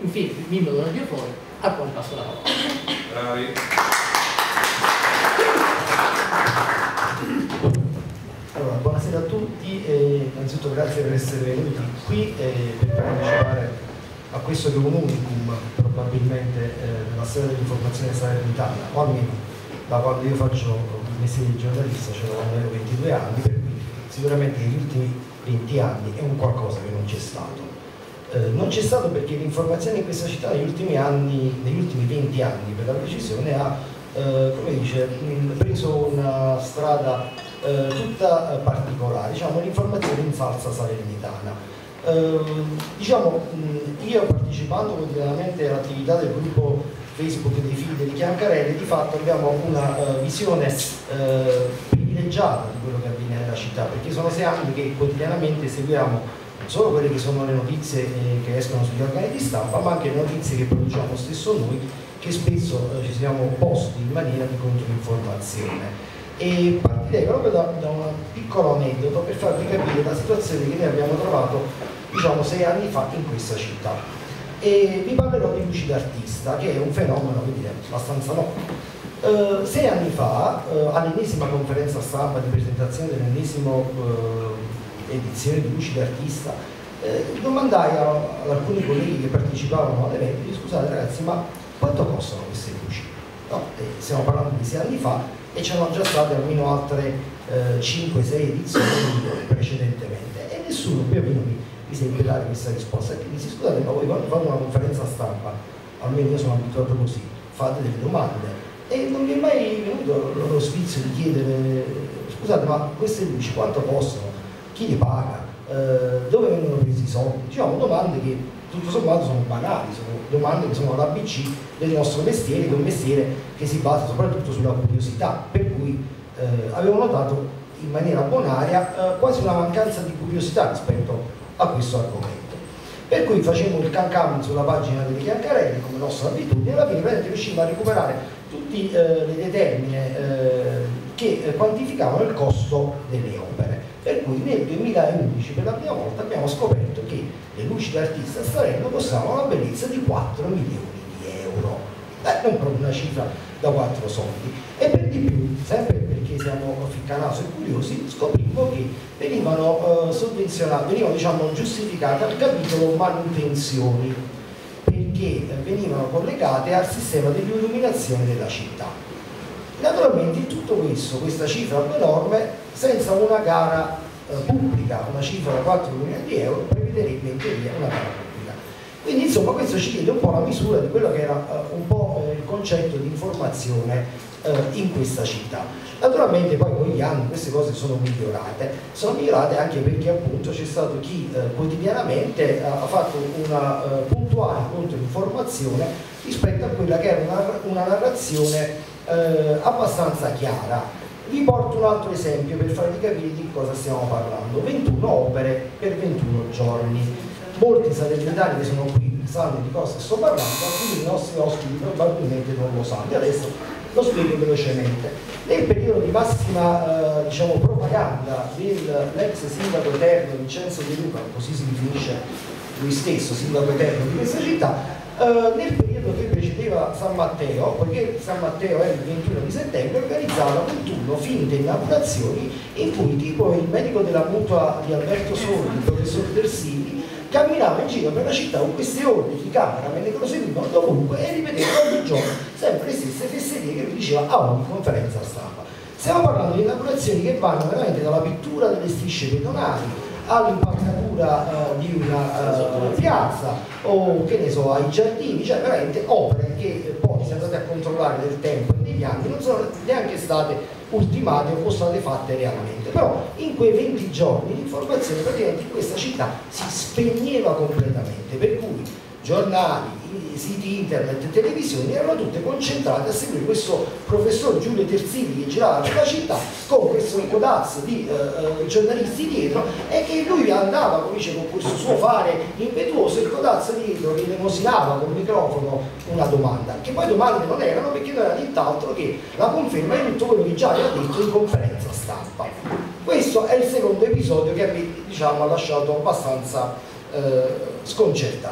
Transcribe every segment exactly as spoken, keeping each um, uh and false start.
Infine, il membro della Dio fuori, al quale passo la parola. Bravi. Allora, buonasera a tutti e innanzitutto grazie per essere venuti qui e per partecipare a questo che è un unicum probabilmente eh, nella storia dell'informazione salernitana, o almeno da quando io faccio il mestiere di giornalista, cioè da quando avevo ventidue anni, per cui sicuramente negli ultimi venti anni è un qualcosa che non c'è stato. Eh, non c'è stato perché l'informazione in questa città negli ultimi anni, negli ultimi venti anni per la precisione, ha eh, come dice, mh, preso una strada eh, tutta eh, particolare, diciamo l'informazione in salsa salernitana. Eh, diciamo, mh, io partecipando quotidianamente all'attività del gruppo Facebook dei figli delle Chiancarelle, di fatto abbiamo una uh, visione uh, privilegiata di quello che avviene nella città, perché sono sei anni che quotidianamente seguiamo non solo quelle che sono le notizie eh, che escono sugli organi di stampa, ma anche le notizie che produciamo stesso noi, che spesso uh, ci siamo posti in maniera di controinformazione. E partirei proprio da, da un piccolo aneddoto per farvi capire la situazione che noi abbiamo trovato, diciamo, sei anni fa in questa città. E vi parlerò di Luci d'Artista, che è un fenomeno, come dire, abbastanza nuovo. Uh, sei anni fa, uh, all'ennesima conferenza stampa di presentazione dell'ennesima uh, edizione di Luci d'Artista, uh, domandai a, ad alcuni colleghi che partecipavano all'evento: scusate ragazzi, ma quanto costano queste luci? No, eh, stiamo parlando di sei anni fa e c'erano già state almeno altre uh, cinque sei edizioni precedentemente, e nessuno più o meno mi mi sembra dare questa risposta. E quindi si scusate, ma voi quando fate una conferenza stampa, almeno io sono abituato così, fate delle domande, e non mi è mai venuto lo sfizio di chiedere: scusate, ma queste luci quanto costano? Chi le paga? Eh, dove vengono presi i soldi? Diciamo domande che tutto sommato sono banali, sono domande che sono l'A B C del nostro mestiere, che è un mestiere che si basa soprattutto sulla curiosità, per cui eh, avevo notato in maniera bonaria eh, quasi una mancanza di curiosità rispetto a questo argomento, per cui facemmo il can-can sulla pagina delle Chiancarelle come nostra abitudine, e alla fine veramente riuscimmo a recuperare tutte eh, le determine eh, che eh, quantificavano il costo delle opere, per cui nel duemilaundici per la prima volta abbiamo scoperto che le luci d'Artista a Salerno costavano la bellezza di quattro milioni di euro. Beh, non proprio una cifra da quattro soldi, e per di più, sempre perché siamo ficcanaso e curiosi, scoprimmo che venivano eh, sovvenzionate, venivano diciamo giustificate al capitolo manutenzioni, perché eh, venivano collegate al sistema di illuminazione della città. Naturalmente in tutto questo, questa cifra enorme, senza una gara eh, pubblica, una cifra da quattro milioni di euro prevederebbe in teoria una gara pubblica. Quindi insomma questo ci chiede un po' la misura di quello che era uh, un po' eh, il concetto di informazione uh, in questa città. Naturalmente poi con gli anni queste cose sono migliorate, sono migliorate anche perché appunto c'è stato chi uh, quotidianamente uh, ha fatto una uh, puntuale controinformazione rispetto a quella che era una, una narrazione uh, abbastanza chiara. Vi porto un altro esempio per farvi capire di cosa stiamo parlando: ventuno opere per ventuno giorni. Molti salernitani che sono qui sanno di cosa sto parlando, alcuni dei nostri ospiti probabilmente non lo sanno. Adesso lo spiego velocemente. Nel periodo di massima eh, diciamo, propaganda dell'ex sindaco eterno Vincenzo De Luca, così si definisce lui stesso, sindaco eterno di questa città, eh, nel periodo che precedeva San Matteo, poiché San Matteo era il ventuno di settembre, organizzava ventuno finte inaugurazioni in cui tipo il medico della mutua di Alberto Soli, il professor Tersini, camminava in giro per la città con queste ore di cameraman che lo seguivano dovunque e ripeteva ogni giorno sempre le stesse fesserie che vi diceva a ogni conferenza stampa. Stiamo parlando di inaugurazioni che vanno veramente dalla pittura delle strisce pedonali all'impalcatura uh, di una uh, piazza, o che ne so, ai giardini, cioè veramente opere che poi, se andate a controllare nel tempo e negli anni, non sono neanche state ultimate o state fatte realmente. Però in quei venti giorni l'informazione praticamente in questa città si spegneva completamente, per cui giornali, siti internet e televisioni erano tutte concentrate a seguire questo professor Giulio Terzini che girava per la città con questo codazzo di eh, giornalisti dietro, e che lui andava, come dice, con questo suo fare impetuoso, il codazzo dietro che elemosinava col microfono una domanda, che poi domande non erano, perché non era nient'altro che la conferma di tutto quello che già aveva detto in conferenza stampa. Questo è il secondo episodio che a me, diciamo, ha lasciato abbastanza eh, sconcertato.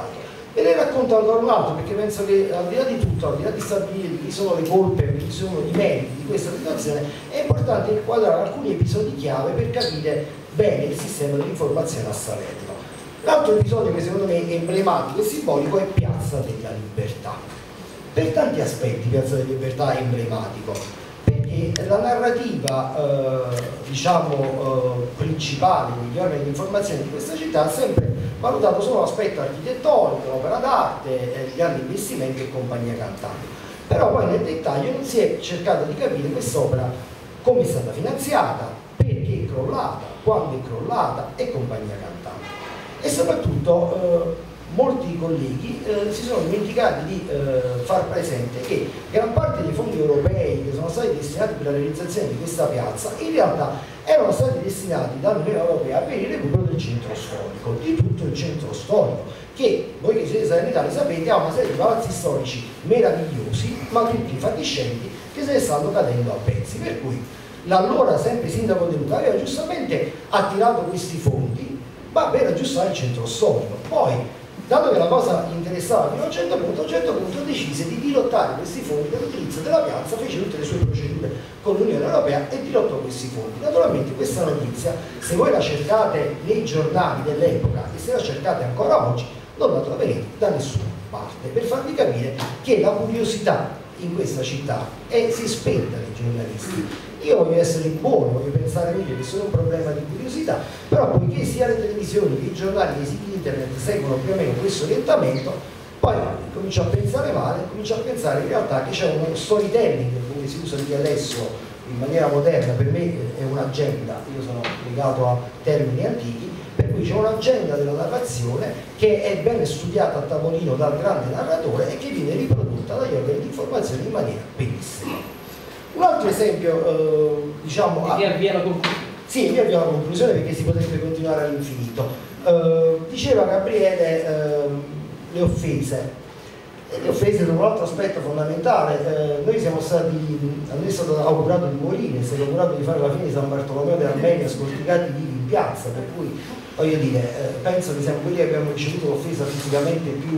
E le racconto ancora un altro, perché penso che al di là di tutto, al di là di stabilire chi sono le colpe, chi sono i meriti di questa situazione, è importante inquadrare alcuni episodi chiave per capire bene il sistema dell'informazione a Salerno. L'altro episodio che secondo me è emblematico e simbolico è Piazza della Libertà. Per tanti aspetti Piazza della Libertà è emblematico, perché la narrativa eh, diciamo eh, principale degli organi di informazione di questa città ha sempre valutato solo l'aspetto architettonico, l'opera d'arte, eh, gli grandi investimenti e compagnia cantante. Però poi nel dettaglio non si è cercato di capire quest'opera come è stata finanziata, perché è crollata, quando è crollata e compagnia cantante. E soprattutto eh, molti colleghi eh, si sono dimenticati di eh, far presente che gran parte dei fondi europei che sono stati destinati per la realizzazione di questa piazza in realtà erano stati destinati dall'Unione Europea per il recupero del centro storico, di tutto il centro storico, che voi che siete salernitani sapete ha una serie di palazzi storici meravigliosi, ma tutti fatiscenti, che se ne stanno cadendo a pezzi, per cui l'allora sempre sindaco De Luca aveva giustamente attirato questi fondi, ma per aggiustare il centro storico. Poi, dato che la cosa interessava fino a un certo punto, a un certo punto decise di dirottare questi fondi per l'utilizzo della piazza, fece tutte le sue procedure con l'Unione Europea e dirottò questi fondi. Naturalmente questa notizia, se voi la cercate nei giornali dell'epoca e se la cercate ancora oggi, non la troverete da nessuna parte, per farvi capire che la curiosità in questa città è, si spenta nei giornalisti. Io voglio essere buono, voglio pensare meglio che sono un problema di curiosità, però poiché sia le televisioni che i giornali che i siti internet seguono più o meno questo orientamento, poi comincio a pensare male, comincio a pensare in realtà che c'è uno storytelling, come si usa dire adesso in maniera moderna, per me è un'agenda, io sono legato a termini antichi, per cui c'è un'agenda della narrazione che è ben studiata a tavolino dal grande narratore e che viene riprodotta dagli organi di informazione in maniera benissima. Un altro esempio, eh, diciamo... E ah, avvia la conclusione. Sì, mi avvia la conclusione perché si potrebbe continuare all'infinito. Eh, diceva Gabriele eh, le offese. E le offese sono un altro aspetto fondamentale. Eh, noi siamo stati, a noi è stato augurato di morire, è stato augurato di fare la fine di San Bartolomeo dell'Armenia scorticati vivi in piazza, per cui voglio dire, eh, penso che siamo quelli che abbiamo ricevuto l'offesa fisicamente più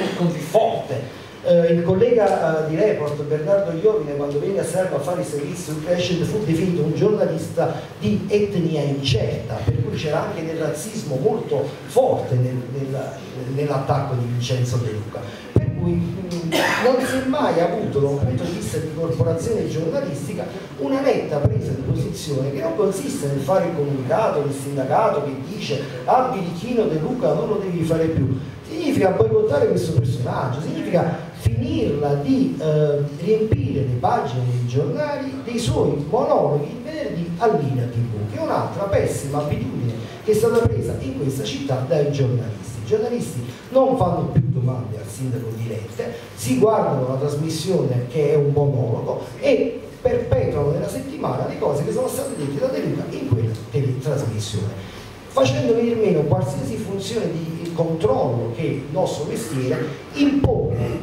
forte. Uh, il collega uh, di Report, Bernardo Iovine, quando venne a Salerno a fare il servizio in Crescent, fu definito un giornalista di etnia incerta, per cui c'era anche del razzismo molto forte nel, nel, nell'attacco di Vincenzo De Luca. Per cui mh, non si è mai avuto, da un punto di vista di corporazione giornalistica, una netta presa di posizione che non consiste nel fare il comunicato, il sindacato che dice ah, birichino De Luca non lo devi fare più. Significa boicottare questo personaggio, significa finirla di eh, riempire le pagine dei giornali dei suoi monologhi il venerdì all'Ina tivù, che è un'altra pessima abitudine che è stata presa in questa città dai giornalisti. I giornalisti non fanno più domande al sindaco dirette, si guardano la trasmissione che è un monologo e perpetuano nella settimana le cose che sono state dette da De Luca in quella trasmissione, facendo venire meno qualsiasi funzione di controllo che il nostro mestiere impone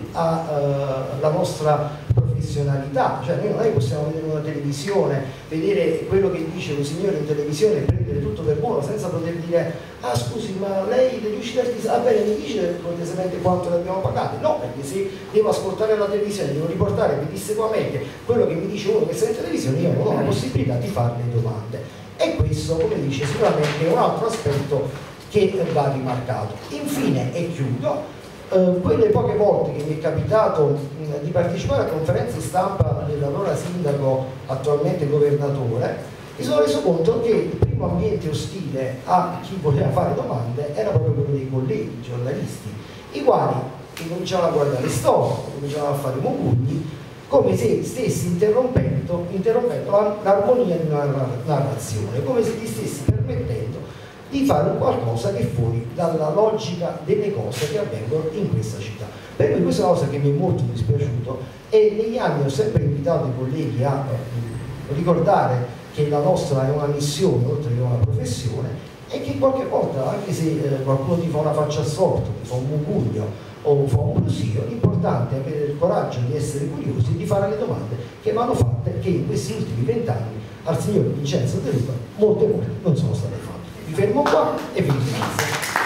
alla uh, nostra professionalità. Cioè noi non è che possiamo vedere una televisione, vedere quello che dice un signore in televisione e prendere tutto per buono senza poter dire ah scusi ma lei degli usciti artisti, ah bene mi dice cortesemente quanto le abbiamo pagate. No, perché se devo ascoltare la televisione, devo riportare pedissequamente quello che mi dice uno che sta in televisione, io non ho la possibilità di fare le domande. E questo, come dice, sicuramente è un altro aspetto che va rimarcato. Infine, e chiudo, eh, quelle poche volte che mi è capitato mh, di partecipare a conferenze stampa dell'allora sindaco, attualmente governatore, mi sono reso conto che il primo ambiente ostile a chi voleva fare domande era proprio quello dei colleghi, giornalisti, i quali cominciavano a guardare storie, cominciavano a fare mugugni, come se stessi interrompendo, interrompendo l'armonia di una narrazione, come se gli stessi permettendo di fare un qualcosa che è fuori dalla logica delle cose che avvengono in questa città. Per cui questa cosa che mi è molto dispiaciuto, e negli anni ho sempre invitato i colleghi a eh, ricordare che la nostra è una missione oltre che una professione, e che qualche volta, anche se eh, qualcuno ti fa una faccia assorto, ti fa un mugugno o fa un brusio, l'importante è avere il coraggio di essere curiosi e di fare le domande che vanno fatte, che in questi ultimi vent'anni al signor Vincenzo De Luca molte volte non sono state fatte. Mi fermo qua e vi ringrazio.